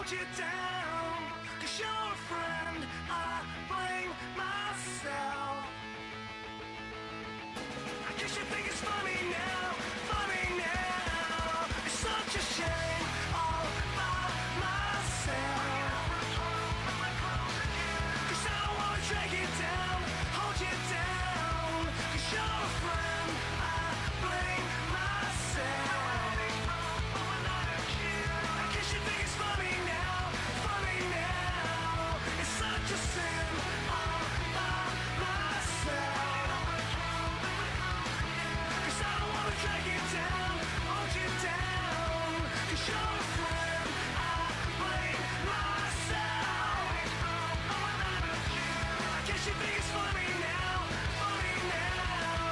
hold you down, 'cause you're a friend, I blame myself. I guess you think it's funny now, funny now. It's such a shame, all by myself. 'Cause I don't wanna drag you down, hold you down, 'cause you're a friend, I blame myself. I guess you think it's funny now, funny now. It's such a sin, all by myself. 'Cause I don't wanna drag you down, hold you down, 'cause you're a friend, I blame myself. I guess you think it's funny now, funny now.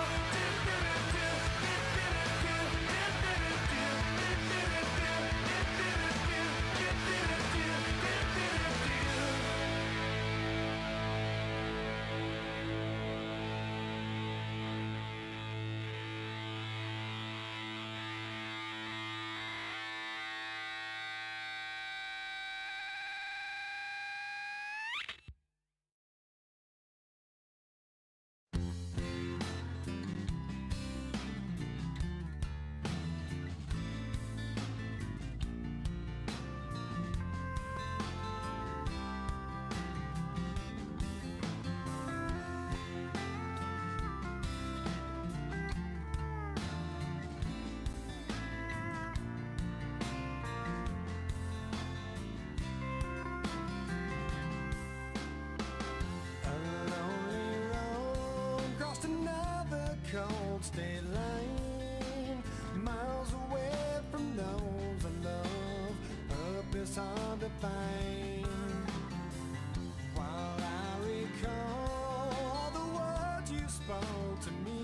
A lonely road crossed another cold state line, miles away from those I love. Purpose hard to find. While I recall the words you spoke to me,